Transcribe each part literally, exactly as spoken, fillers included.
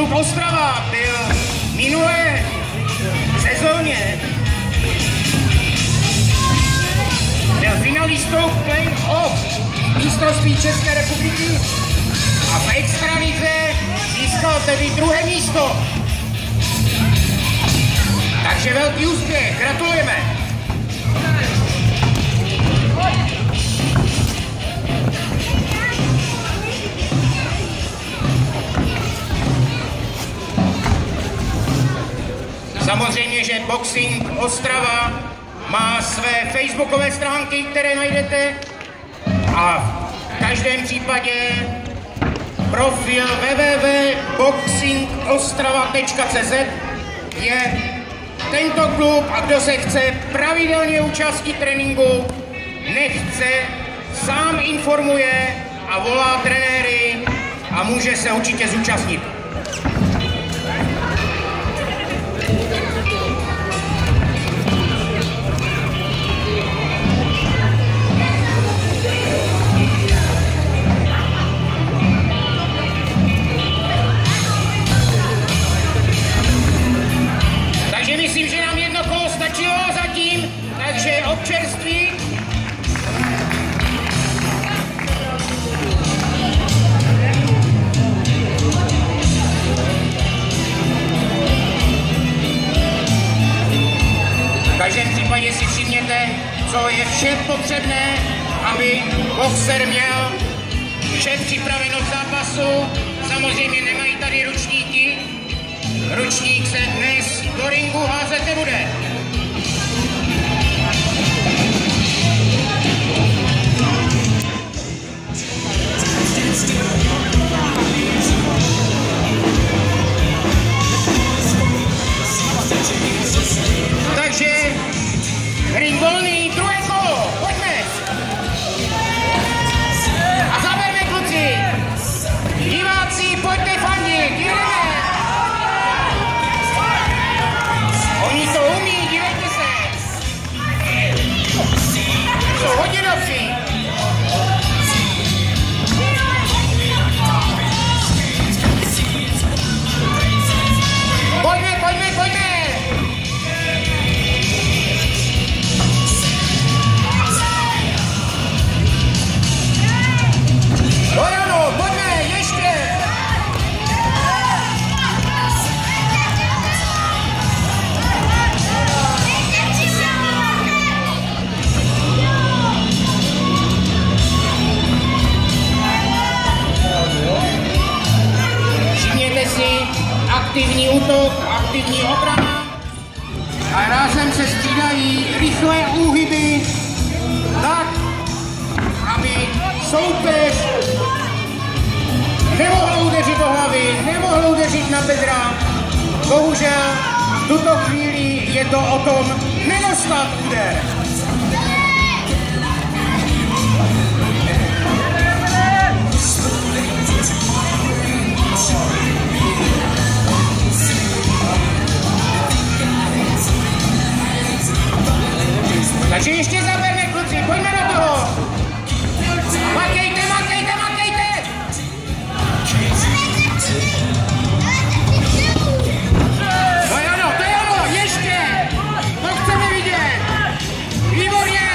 Boxing Ostrava byl minulé sezóně byl finalistou play-off mistrovství České republiky a v extralize získal tedy druhé místo. Takže velký úspěch, gratulujeme. Samozřejmě, že Boxing Ostrava má své facebookové stránky, které najdete, a v každém případě profil w w w tečka boxing ostrava tečka c z je tento klub, a kdo se chce pravidelně účastnit tréninku, nechce, sám informuje a volá trenéry a může se určitě zúčastnit. Myslím, že nám jedno kolo stačilo zatím, takže občerství. V každém případě si všimněte, co je vše potřebné, aby boxer měl vše připraveno k zápasu. Samozřejmě nemají tady ručníky. Ručník se dnes do ringu házet nebude. Takže ring volný, druhé kolo, pojďme. A zaberme, kluci. Diváci, pojďte fandit, jdeme. Oni to umí, dívejte se! Jsou hodně dobří! Pojďme, pojďme, pojďme! Bojano, pojďme, ještě! Aktivní útok, aktivní obrana a rázem se střídají rychlé úhyby tak, aby soupeř nemohl udeřit do hlavy, nemohl udeřit na bedra. Bohužel v tuto chvíli je to o tom nedostat úder. Takže ještě zaberme, kluci, pojďme do toho! Makejte, makejte, makejte! To je ono, to je ono, ještě! To chceme vidět! Výborně!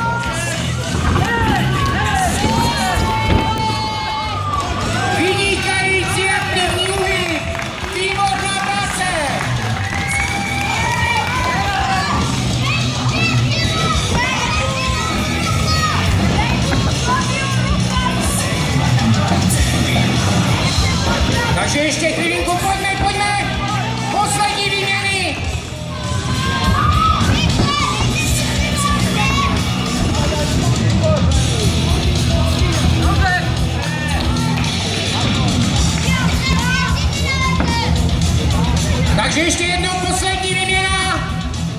Vynikající aktivní úhyb! Výborná práce! Takže ještě chvilinku, pojďme, pojďme! Poslední výměny! Takže ještě jednou poslední výměna!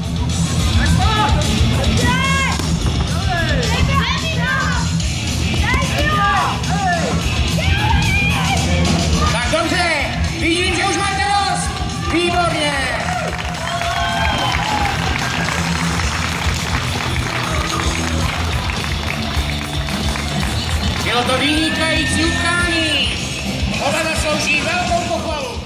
Tak dobře, vidím, že už máte dost! Výborně! Bylo to vynikající utkání! Oba zaslouží velkou pochvalu!